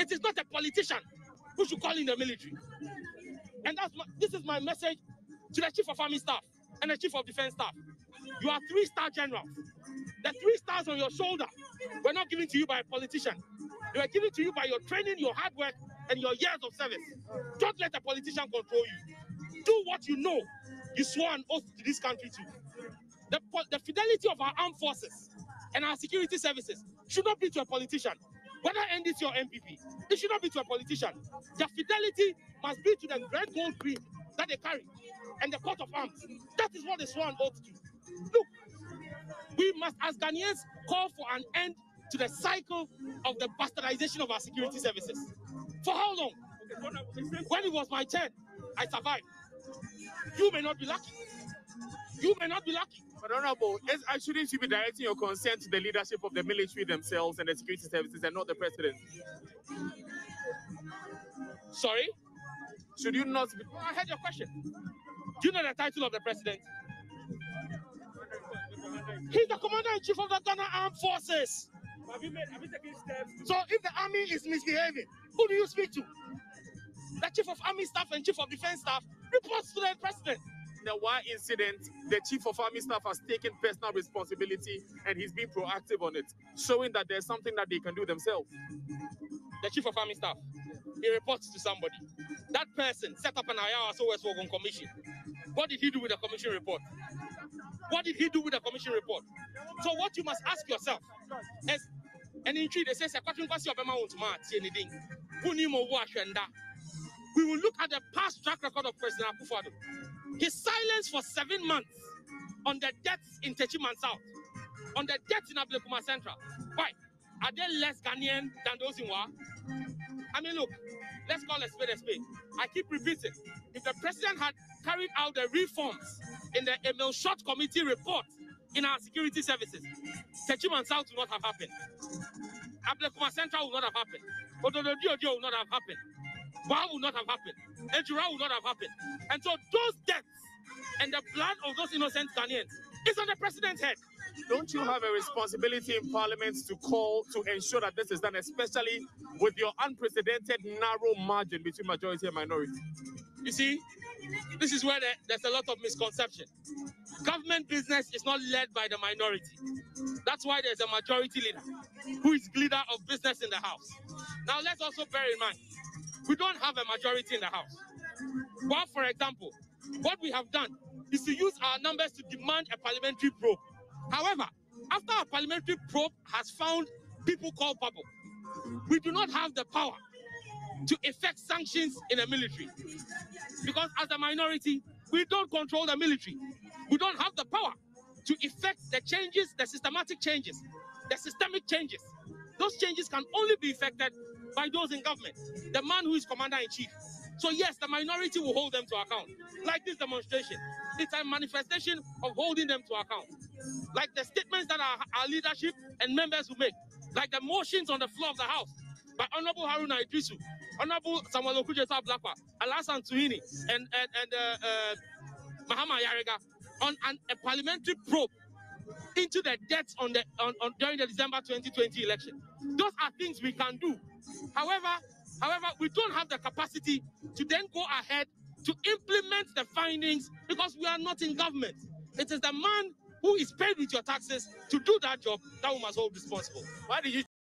It is not a politician who should call in the military. And this is my message to the Chief of Army Staff and the Chief of Defense Staff. You are 3-star generals. The 3 stars on your shoulder were not given to you by a politician. They were given to you by your training, your hard work, and your years of service. Don't let a politician control you. Do what you know you swore an oath to this country to. The fidelity of our armed forces and our security services should not be to a politician. Whether NDC or MPP, it should not be to a politician. Their fidelity must be to the red gold creed that they carry and the coat of arms. That is what they swore an oath to. Look, we must, as Ghanaians, call for an end to the cycle of the bastardization of our security services. For how long? When it was my turn, I survived. You may not be lucky. You may not be lucky. But Honorable, shouldn't you be directing your concern to the leadership of the military themselves and the security services and not the president? Sorry? Should you not be... I heard your question. Do you know the title of the president? He's the commander-in-chief of the Ghana Armed Forces. Have you taken steps? So if the army is misbehaving, who do you speak to? The Chief of Army Staff and Chief of Defense Staff reports to the president. In the war incident, the Chief of Army Staff has taken personal responsibility and he's been proactive on it, showing that there's something that they can do themselves. The Chief of Army Staff, he reports to somebody. That person set up an IRSOS commission. What did he do with the commission report? What did he do with the commission report? So what you must ask yourself is, and in they say, we will look at the past track record of President Akufo-Addo. His silence for 7 months on the deaths in Techiman South, on the deaths in Ablekuma Central. Why? Are they less Ghanaian than those in Wa? I mean, look, let's call a spade a spade. I keep repeating, if the president had carried out the reforms in the Emil Short Committee report in our security services, Techiman South would not have happened. Ablekuma Central would not have happened. Ododo Diodio would not have happened. Wa would not have happened. Ejura would not have happened. And so those deaths and the blood of those innocent Ghanaians is on the president's head. Don't you have a responsibility in Parliament to call to ensure that this is done, especially with your unprecedented narrow margin between majority and minority? You see, this is where there's a lot of misconception. Government business is not led by the minority. That's why there's a majority leader who is leader of business in the House. Now, let's also bear in mind, we don't have a majority in the House. But, for example, what we have done is to use our numbers to demand a parliamentary probe. However, after a parliamentary probe has found people culpable, we do not have the power to effect sanctions in the military. Because as a minority, we don't control the military. We don't have the power to effect the changes, the systematic changes, the systemic changes. Those changes can only be effected by those in government, the man who is commander-in-chief. So yes, the minority will hold them to account. Like this demonstration, it's a manifestation of holding them to account. Like the statements that our leadership and members will make, like the motions on the floor of the House by Honorable Haruna Idrisu, Honorable Samuel Okudzeto Ablakwa, Alassane Tuhini, and Mahama Yarega on a parliamentary probe into the deaths during the December 2020 election. Those are things we can do. However, we don't have the capacity to then go ahead to implement the findings because we are not in government. It is the man who is paid with your taxes to do that job that we must hold responsible. Why did you